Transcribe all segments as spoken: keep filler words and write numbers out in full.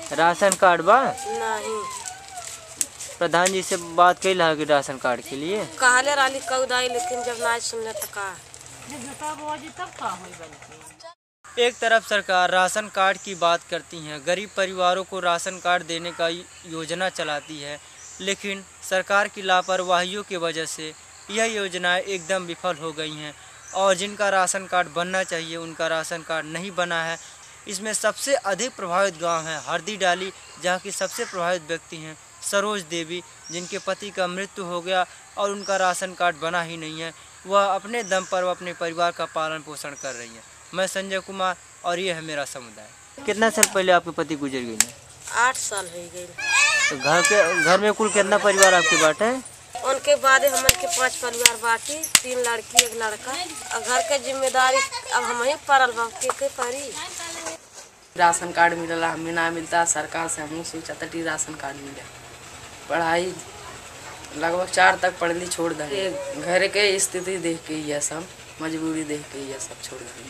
Ration card बा? नहीं। प्रधान जी से बात कई ला कि राशन कार्ड के लिए कहले राली कौदाई, लेकिन जब ना सुनले तो का एक तरफ सरकार राशन कार्ड की बात करती है, गरीब परिवारों को राशन कार्ड देने का योजना चलाती है, लेकिन सरकार की लापरवाहियों की वजह से यह योजनाएं एकदम विफल हो गई हैं और जिनका राशन कार्ड बनना चाहिए उनका राशन कार्ड नहीं बना है। इसमें सबसे अधिक प्रभावित गांव है हरदी डाली, जहां की सबसे प्रभावित व्यक्ति हैं सरोज देवी, जिनके पति का मृत्यु हो गया और उनका राशन कार्ड बना ही नहीं है। वह अपने दम पर अपने परिवार का पालन पोषण कर रही हैं। मैं संजय कुमार और ये है मेरा समुदाय। कितना साल पहले आपके पति गुजर गए? आठ साल हो गए। तो घर के घर में कुल कितना परिवार आपके बाटे? उनके बाद हमन के पांच परिवार बाटी, तीन लड़की एक लड़का। और घर के जिम्मेदारी अब हम ही पड़ल बा के के परी। राशन कार्ड मिलला, हमें ना मिलता। सरकार से हम सोचा था राशन कार्ड मिले। पढ़ाई लगभग चार तक पढ़ली छोड़ दी। घर के स्थिति देख के ये सब मजबूरी देख के ये सब छोड़ दी।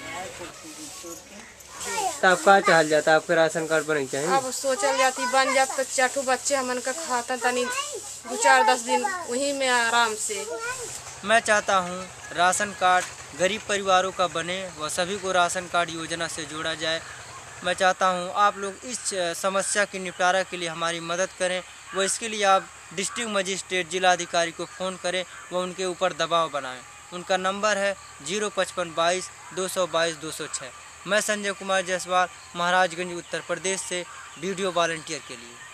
तो आप कहाँ चाहल जाता आपके राशन कार्ड बन चाहिए? अब सोचल जाती बन जात तो चाटू बच्चे हमन का खाता तनी दो चार दस दिन वहीं में आराम से। मैं चाहता हूँ राशन कार्ड गरीब परिवारों का बने व सभी को राशन कार्ड योजना से जोड़ा जाए। मैं चाहता हूँ आप लोग इस समस्या के निपटारा के लिए हमारी मदद करें व इसके लिए आप डिस्ट्रिक्ट मजिस्ट्रेट जिलाधिकारी को फ़ोन करें व उनके ऊपर दबाव बनाएं। उनका नंबर है जीरो पचपन बाईस दो सौ बाईस दो सौ छः। मैं संजय कुमार जायसवाल, महाराजगंज उत्तर प्रदेश से वीडियो वॉलंटियर के लिए।